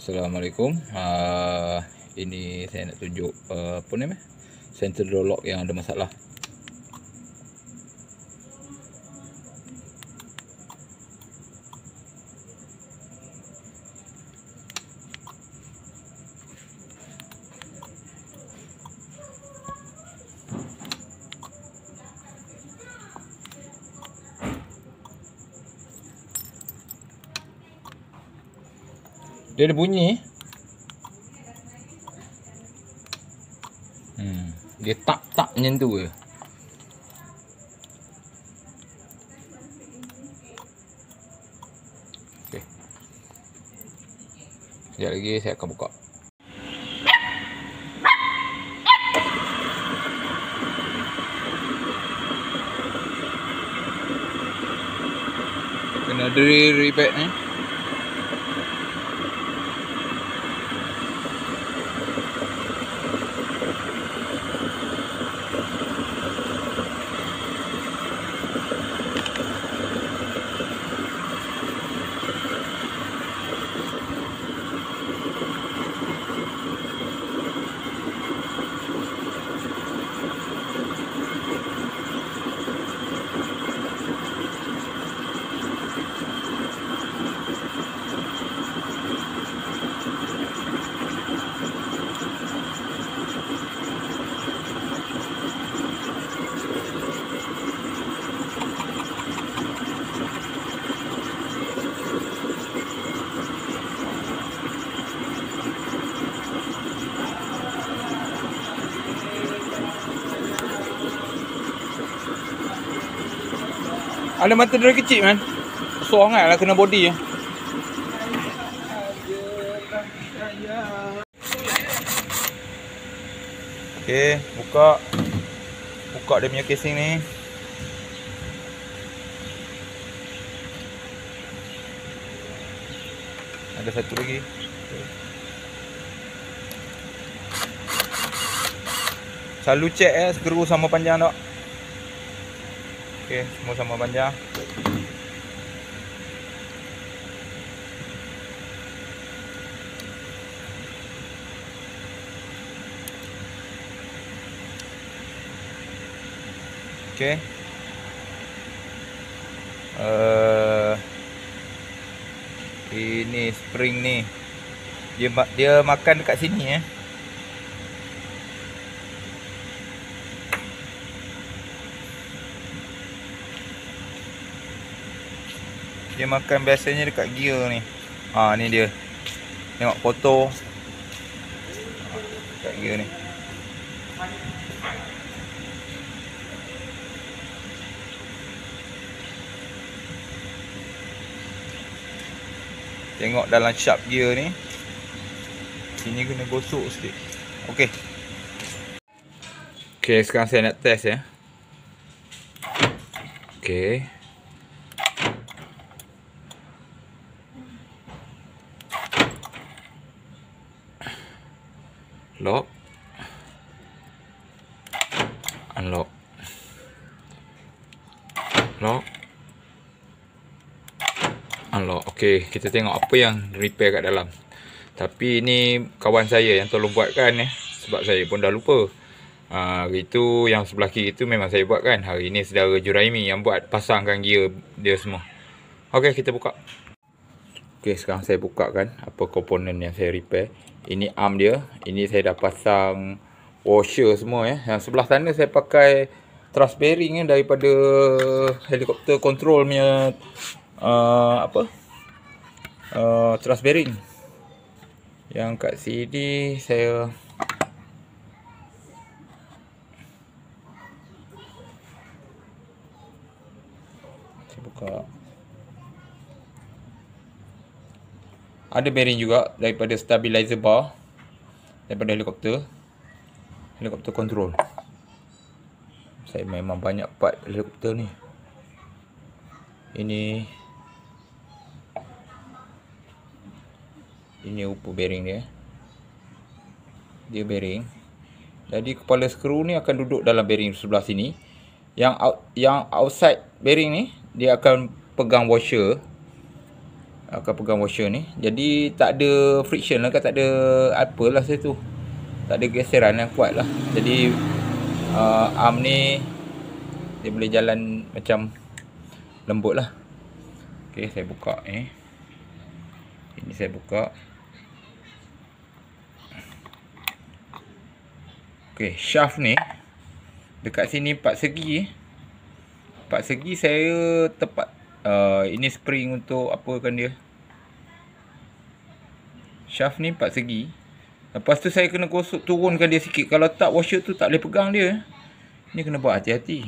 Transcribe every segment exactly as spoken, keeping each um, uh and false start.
Assalamualaikum. Uh, ini saya nak tunjuk uh, apa namanya? Center door lock yang ada masalah. Dia ada bunyi. Hmm, dia tak-tak macam tu ke. Okey. Sekejap lagi saya akan buka. Kena drill repair ni. Ada mata dia kecil man. Besar sangat lah kena body ya. Okey, buka. Buka dia punya casing ni. Ada satu lagi. Selalu check eh skru sama panjang tak. Okey, semua sama panjang. Okey. Uh, ini spring ni. Dia dia makan dekat sini eh. Dia makan biasanya dekat gear ni. Ha, ni dia. Tengok foto. Ha, dekat gear ni. Tengok dalam shaft gear ni. Sini kena gosok sikit. Okey. Okey, sekarang saya nak test ya. Okey. Lock, unlock, lock, unlock. Okey, kita tengok apa yang repair kat dalam. Tapi ini kawan saya yang tolong buatkan ya, sebab saya pun dah lupa. Ha, hari tu yang sebelah kiri tu memang saya buatkan. Hari ni saudara Juraimi yang buat pasangkan gear dia semua. Okey, kita buka. Okey, sekarang saya bukakan apa komponen yang saya repair. Ini arm dia. Ini saya dah pasang washer semua ya. Yang sebelah sana saya pakai thrust bearing ya, daripada helikopter control punya uh, apa? Uh, thrust bearing. Yang kat sini saya saya buka. Ada bearing juga daripada stabilizer bar daripada helikopter helikopter control. Saya memang banyak part helikopter ni. Ini Ini upu bearing dia. Dia bearing. Jadi kepala skru ni akan duduk dalam bearing sebelah sini. Yang out, yang outside bearing ni dia akan pegang washer. akan pegang washer ni. Jadi tak ada friction lah, tak ada apalah saya tu. Tak ada geseran yang kuat lah. Jadi uh, arm ni dia boleh jalan macam lembut lah. Ok, saya buka ni. Ini saya buka. Ok, shaft ni dekat sini empat segi. Empat segi saya tepat. Uh, ini spring untuk apa kan dia. Shaft ni empat segi. Lepas tu saya kena gosok, turunkan dia sikit. Kalau tak, washer tu tak boleh pegang dia. Ni kena buat hati-hati.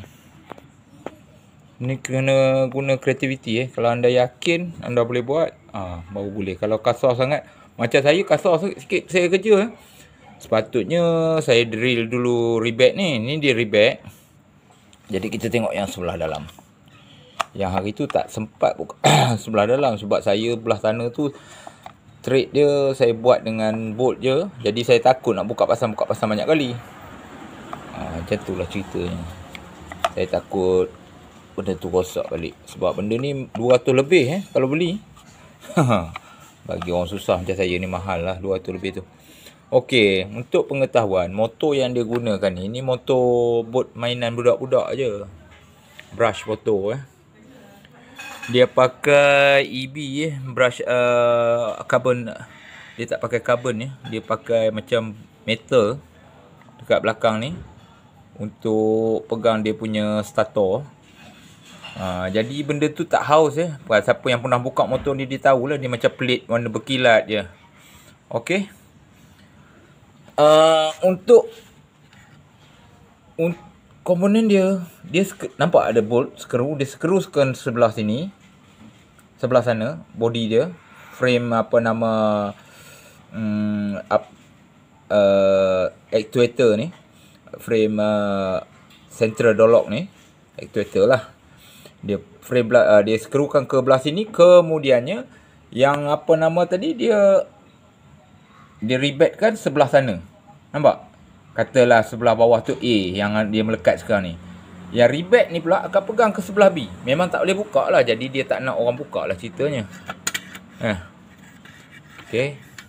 Ni kena guna kreativiti eh. Kalau anda yakin anda boleh buat, ah, baru boleh. Kalau kasar sangat, macam saya kasar sikit saya kerja eh. Sepatutnya saya drill dulu rebag ni. Ni dia rebag. Jadi kita tengok yang sebelah dalam. Yang hari tu tak sempat buka sebelah dalam sebab saya belah sana tu thread dia saya buat dengan bolt je. Jadi saya takut nak buka pasang-buka pasang banyak kali. Ha, macam tu lah ceritanya. Saya takut benda tu rosak balik. Sebab benda ni dua ratus lebih eh kalau beli. Bagi orang susah macam saya ni mahal lah dua ratus lebih tu. Okey, untuk pengetahuan, motor yang dia gunakan ni, ni motor bot mainan budak-budak je. Brush motor eh. Dia pakai E B eh, brush uh, carbon. Dia tak pakai carbon ya. Dia pakai macam metal dekat belakang ni untuk pegang dia punya starter. Ha, jadi benda tu tak haus eh. Siapa yang pernah buka motor ni dia tahulah dia macam pelit warna berkilat je. Okey. Uh, untuk un, komponen dia, dia nampak ada bolt, skru, dia skrukan sebelah sini. Sebelah sana, body dia, frame apa nama um, up, uh, actuator ni, frame uh, central door lock ni, actuator lah. Dia frame uh, dia skrukan ke belah sini, kemudiannya yang apa nama tadi dia dia rebagkan sebelah sana. Nampak? Katalah sebelah bawah tu A yang dia melekat sekarang ni. Yang rebag ni pula akan pegang ke sebelah B. Memang tak boleh buka lah. Jadi dia tak nak orang buka lah ceritanya. Eh. Okay.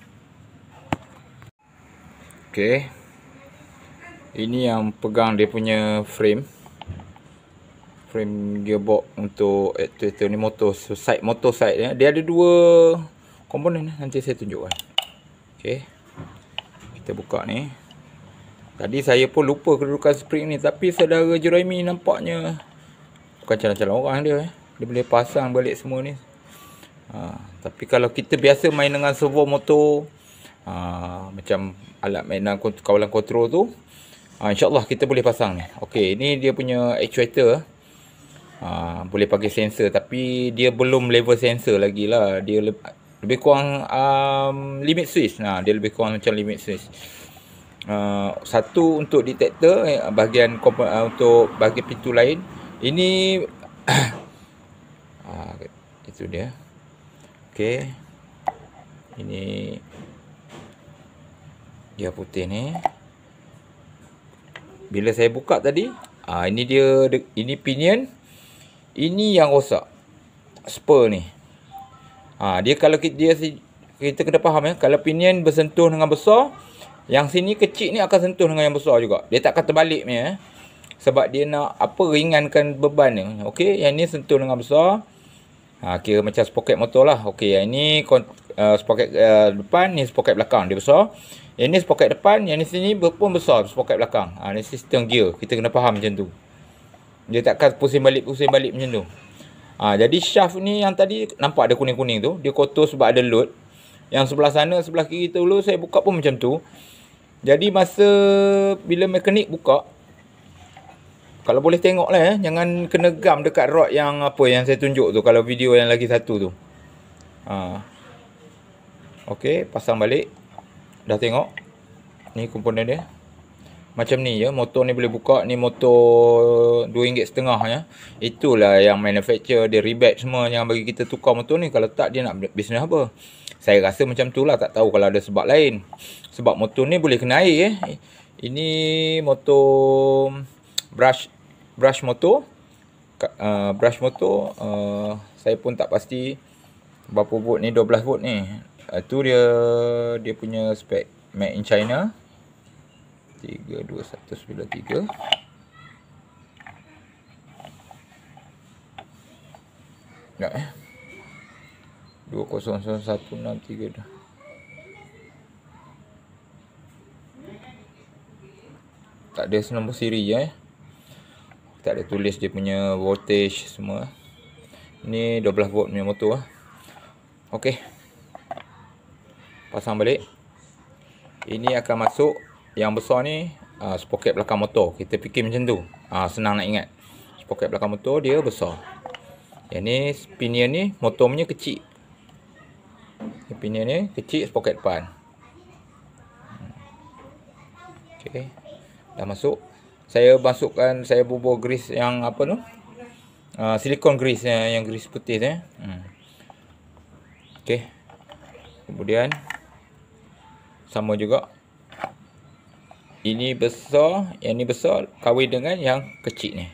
Okay. Ini yang pegang dia punya frame. Frame gearbox untuk actuator ni, motor side, motor side dia. Dia ada dua komponen. Nanti saya tunjukkan. Okay. Kita buka ni. Tadi saya pun lupa kedudukan spring ni. Tapi saudara Juraimi nampaknya bukan calon-calon orang dia eh. Dia boleh pasang balik semua ni. ha, Tapi kalau kita biasa main dengan servo motor, ha, macam alat mainan kawalan kontrol tu, ha, InsyaAllah kita boleh pasang ni. Ok, ni dia punya actuator. ha, Boleh pakai sensor. Tapi dia belum level sensor lagi lah. Dia lebih Lebih kurang um, limit switch. Nah, dia lebih kurang macam limit switch. Uh, satu untuk detektor, eh, bahagian uh, untuk bahagian pintu lain. Ini uh, itu dia. Okey. Ini dia putih ni. Bila saya buka tadi, uh, ini dia, ini pinion. Ini yang rosak. Spur ni. Ha, dia kalau kita, dia, kita kena faham ya, kalau pinion bersentuh dengan besar, yang sini kecil ni akan sentuh dengan yang besar juga. Dia tak akan terbalik ni ya. Sebab dia nak apa, ringankan beban ni. Okey, yang ni sentuh dengan besar. Ha, kira macam sprocket motor lah. Okey, yang ni uh, sprocket uh, depan, ni sprocket belakang, dia besar. Yang ni sprocket depan, yang ni sini pun besar sprocket belakang. Ha, ni sistem gear. Kita kena faham macam tu. Dia takkan pusing balik pusing balik macam tu. Ha, jadi shaft ni yang tadi nampak ada kuning-kuning tu, dia kotor sebab ada load. Yang sebelah sana, sebelah kiri tu dulu saya buka pun macam tu. Jadi masa bila mekanik buka, kalau boleh tengok lah eh, jangan kena gam dekat rod yang apa yang saya tunjuk tu, kalau video yang lagi satu tu. Ha. Okey, pasang balik. Dah tengok. Ni komponen dia. Macam ni ya, motor ni boleh buka. Ni motor dua ringgit setengah ya. Itulah yang manufacturer dia rebate semua yang bagi kita tukar motor ni. Kalau tak dia nak bisnes apa. Saya rasa macam tu lah, tak tahu kalau ada sebab lain. Sebab motor ni boleh kena air eh. Ini motor brush brush motor. Uh, brush motor uh, saya pun tak pasti Berapa volt ni? dua belas volt ni. Itu dia dia punya spek made in China. tiga dua satu sembilan tiga. Nak eh. dua kosong satu enam tiga dah. Tak ada nombor siri je eh. Tak ada tulis dia punya voltage semua. Ni dua belas volt punya motor lah. Okey. Pasang balik. Ini akan masuk yang besar ni, uh, sprocket belakang motor. Kita fikir macam tu. Uh, senang nak ingat. Sprocket belakang motor dia besar. Yang ni pinion ni motor punya kecil. Pinion ni kecil, sprocket depan. Okey. Dah masuk. Saya masukkan, saya bubuh grease yang apa tu? Uh, silikon grease yang, yang grease putih tu eh. Hmm. Okey. Kemudian sama juga. Ini besar, yang ni besar kahwin dengan yang kecil ni.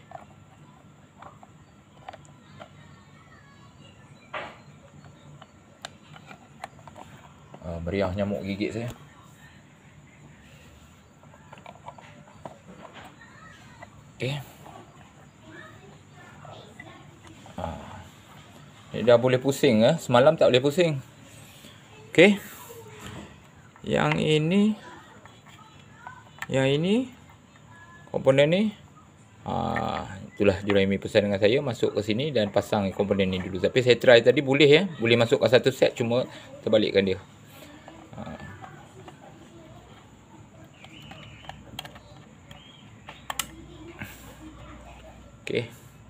Uh, meriah nyamuk gigit saya. Okey. Ah. Ni dah boleh pusing ah. Semalam tak boleh pusing. Okey. Yang ini yang ini komponen ni ah, itulah Juraimi pesan dengan saya, masuk ke sini dan pasang komponen ni dulu. Tapi saya try tadi boleh ya. Boleh masukkan satu set, cuma terbalikkan dia. Ah. Okey.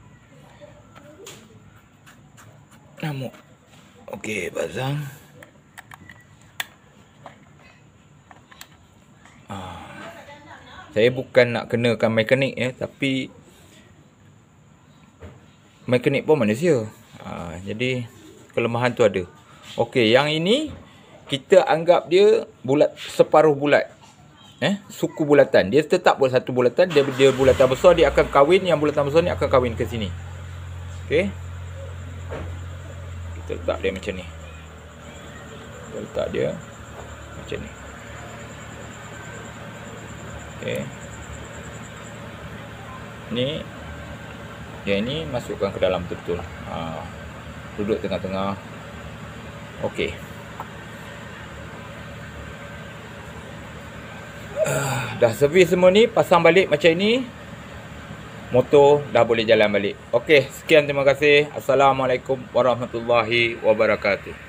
Namuk. Okey, pasang. Ah. Saya bukan nak kenakan mekanik ya, tapi mekanik pun manusia. Ah, jadi kelemahan tu ada. Okey, yang ini kita anggap dia bulat, separuh bulat. Eh, suku bulatan. Dia tetap buat satu bulatan, dia dia bulatan besar, dia akan kahwin, yang bulatan besar ni akan kahwin ke sini. Okey. Kita letak dia macam ni. Kita letak dia macam ni. Okey. Ni yang ini masukkan ke dalam betul-betul. Ha, duduk tengah-tengah. Okey. Uh, dah servis semua ni, pasang balik macam ni, motor dah boleh jalan balik. Okey, sekian, terima kasih. Assalamualaikum warahmatullahi wabarakatuh.